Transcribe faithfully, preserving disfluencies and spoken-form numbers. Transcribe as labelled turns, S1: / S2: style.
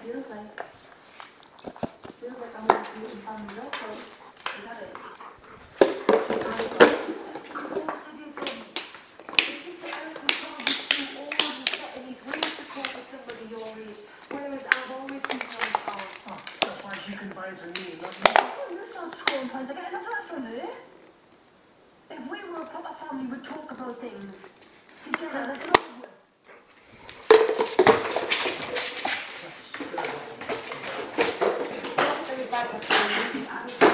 S1: feels like. Feels like I'm gonna be in family local. Is that it? Of course it isn't. It's just that I've been told it's too old and set in his ways to cope with somebody your age. Whereas I've always been told, oh,
S2: Oh, that's why she confides in me, not you.
S1: oh, you start scoring points. I get enough of that from her. If we were a proper family, we'd talk about things together. That's not good. Very bad for